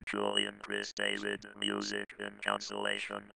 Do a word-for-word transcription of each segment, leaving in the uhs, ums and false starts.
Julian Chris David, music and cancellation.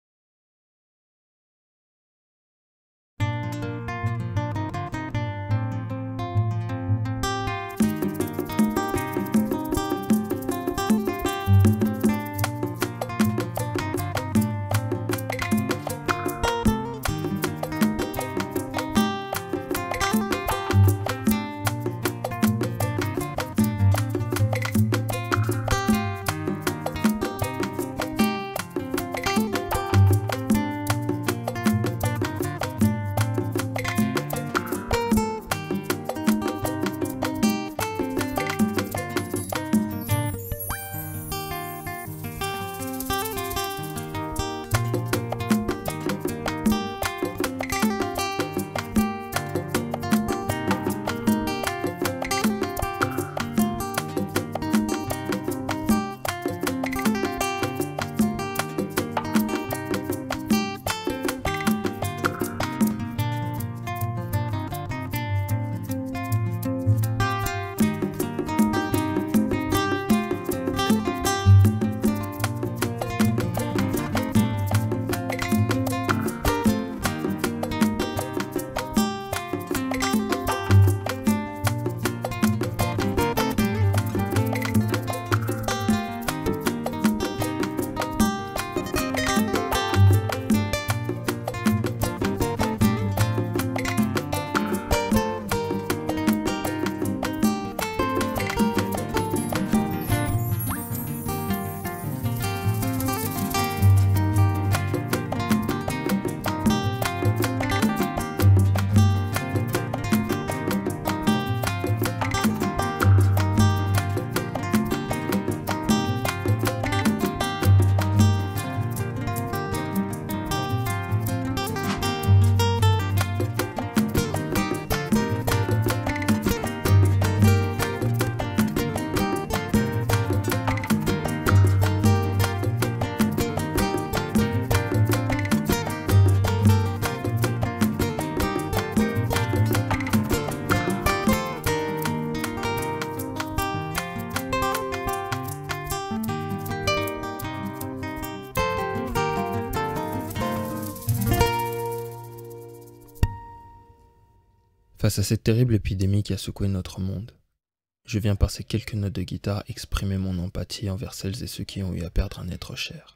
Face à cette terrible épidémie qui a secoué notre monde, je viens par ces quelques notes de guitare exprimer mon empathie envers celles et ceux qui ont eu à perdre un être cher.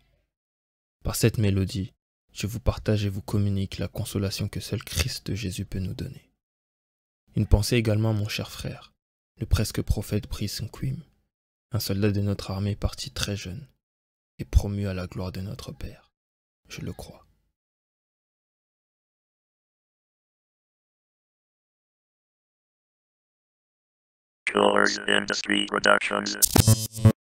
Par cette mélodie, je vous partage et vous communique la consolation que seul Christ Jésus peut nous donner. Une pensée également à mon cher frère, le presque prophète Brice Nkwim, un soldat de notre armée parti très jeune et promu à la gloire de notre Père, je le crois. Killers Industry Productions.